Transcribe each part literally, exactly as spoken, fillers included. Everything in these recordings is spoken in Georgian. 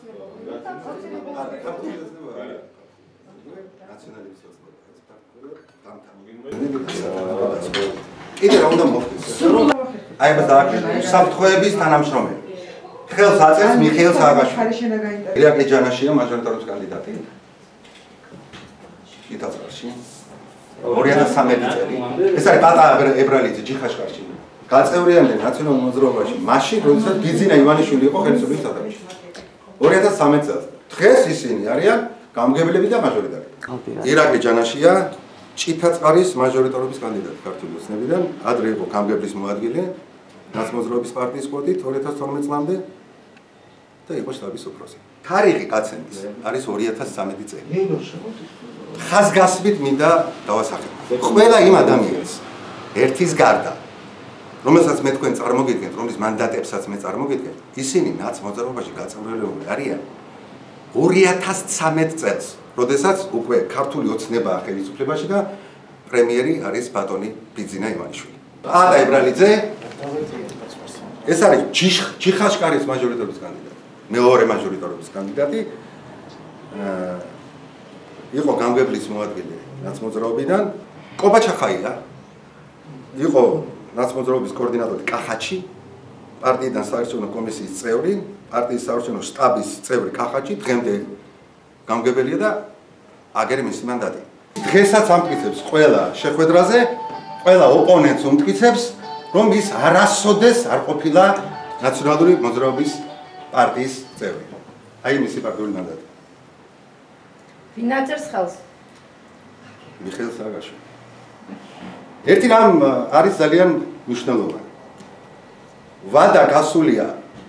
კიდე რა უნდა მოხდეს? აი მას დააკვირდით საფრთხეების თანამშრომელი. ხელს აწევს მიხეილ სააკაშვილი. ირაკლი ჯანაშია მაჟორიტარობის კანდიდატი. იტაძარში. ორი ათას სამი წელი. ეს არის პატარა ებრალიძე ჯიხაშკარში. გაწევრიანდნენ ნაციონალურ მოძრაობაში მაშინ, როდესაც ბიძინა ივანიშვილი იყო ხელისუფლების სათავეში. ორი ათას სამი წელს. დღეს ისინი არიან გამგებლები და მაჟორიტარები. ირაკლი ჯანაშია ჭითაწყარის მაჟორიტარობის კანდიდატი ქართული ოცნებიდან, ადრე იყო გამგებლის მოადგილე ნაცმოძრაობის პარტიის კვოტით ორი ათას თორმეტ წლამდე და იყო შტაბის უფროსი. თარიღი გაცემის არის ორი ათას სამი წელი. ხაზგასმით მინდა დავასახელო. ყველა იმ ადამიანს ერთის გარდა, რომელსაც მე თქვენ წარმოგიდგენთ, რომლის მანდატებსაც მე წარმოგიდგენთ, ისინი ნაცმოძრაობაში გაწევრილებული არიან ორი ათას ცხრამეტ წელს, როდესაც უკვე ქართული ოცნებაა ხელისუფლებაში და პრემიერი არის ბატონი ბიძინა ივანიშვილი. ადა ებრალიძე ეს არის ჯიხაშკარის მაჟორიტარობის კანდიდატი. მეორე მაჟორიტარობის კანდიდატი იყო გამგებლის მოადგილე ნაცმოძრაობიდან. კობაჩახაია იყო ნაცმოძრაობის კოორდინატორი კახაჩი, პარტიიდან საარჩევნო კომისიის წევრი, პარტიის საარჩევნო შტაბის წევრი კახაჩი, დღემდე გამგებელია და აგერ მისი მანდატი. დღესაც ამტკიცებს ყველა შეხვედრაზე, ყველა ოპონენტს უმტკიცებს, რომ ის არასოდეს არ ყოფილა ნაციონალური მოძრაობის პარტიის წევრი. აი მისი პარტიული მანდატი. ვინ აწერს ხელს? მიხეილ სააკაშვილი. ერთი რამ არის ძალიან მნიშვნელოვანი. ვადა გასულია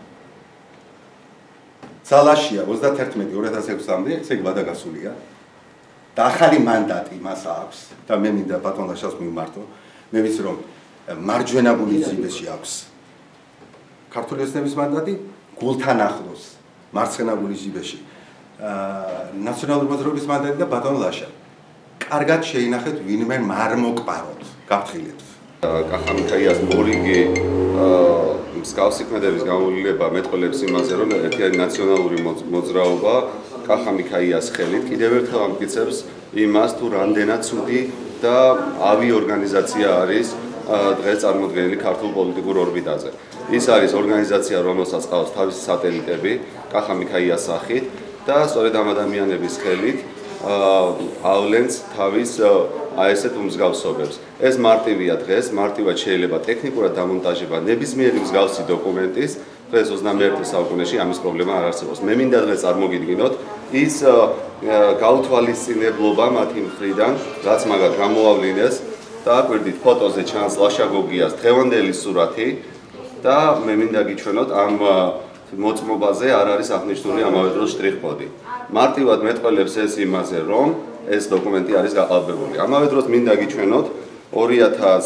ძალაშია ოცდაათი ორი ათას ექვსამდე, ესე იგი ვადა გასულია და ახალი მანდატი მას აქვს და მე მინდა ბატონ ლაშას მივმართო. მე ვიცი რომ მარჯვენა გულის ძიბეში აქვს ქართული ოცნების მანდატი, გულთან ახლოს მარცხენა გულის ძიბეში ნაციონალური მოძრაობის მანდატი და ბატონ ლაშა. კარგად შეინახეთ ვინმე არ მოკპაროთ, გაფრთხილებთ. კახამიქაიას მორიგი მსგავსი ქმედების გამოვლილება მეტყველებს იმაზე, რომ ერთი არის ნაციონალური მოძრაობა კახამიქაიას ხელით კიდევ ერთხელ ამტკიცებს იმას, თუ რამდენად ცუდი და ავი ორგანიზაცია არის დღეს წარმოდგენილი ქართულ პოლიტიკურ ორბიტაზე. ის არის ორგანიზაცია, რომელსაც ყავს თავისი სატელიტები კახამიქაიას სახით და სწორედ ამ ადამიანების ხელით ავლენს თავის აი ესეთ უმსგავსობებს. ეს მარტივია დღეს, მარტივად შეიძლება ტექნიკურად დამონტაჟება ნებისმიერი მსგავსი დოკუმენტის, დღეს ოცდამეერთე საუკუნეში ამის პრობლემა არ არსებობს. მე მინდა დღეს წარმოგიდგინოთ ის გაუთვალისწინებლობა მათი მხრიდან, რაც მაგათ გამოავლინეს და აკვირდით ფოტოზე ჩანს ლაშა გოგიას დღევანდელი სურათი და მე მინდა გიჩვენოთ ამ მოწმობაზე არ არის აღნიშნული ამავე დროს შტრიხ-კოდი. მარტივად მეტყველებს ეს იმაზე, რომ ეს დოკუმენტი არის გაყალბებული. ამავე დროს მინდა გიჩვენოთ ორი ათას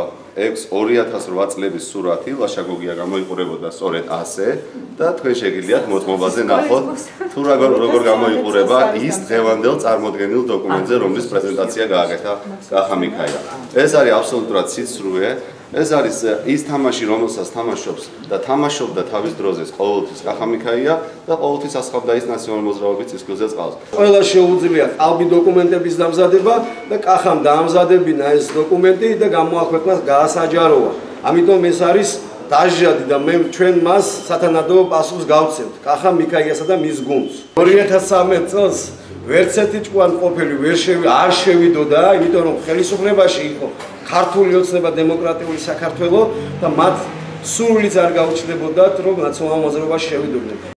რვა წლების სურათი, ლაშა გოგია გამოიყურებოდა სწორედ ასე და თქვენ შეგიძლიათ მოწმობაზე ნახოთ, თუ როგორ გამოიყურება ის დღევანდელ წარმოდგენილ დოკუმენტზე, რომლის პრეზენტაცია გააკეთა კახამიქაია. ეს არის აბსოლუტურად სიცრუე. ეს არის ის თამაში, რომელსაც თამაშობს და თამაშობდა თავის დროზე ყოველთვის კახამიქაია და ყოველთვის ასხავდა ის ნაციონალური მოძრაობის წისქვილზე წყალს. ყველა შეუძლია ყალბი დოკუმენტების დამზადება და კახამ დაამზადებინა ეს დოკუმენტი და გამოაქვეყნა გაასაჯაროა. ამიტომ ეს არის დაჟადი და მე ჩვენ მას სათანადო პასუხს გავცემთ კახამიქაიასა და მის გუნდს. ორი ათას სამი წელს ვერც ერთი ჭკვან ყოფილი ვერ შევი არ შევიდოდა, იმიტომ რომ ხელისუფლებაში იყო ქართული ოცნება დემოკრატიული საქართველო და მათ სულიც არ გაუჩნდებოდათ რომ ნაციონალურ მოძრაობაში შევიდოდნენ.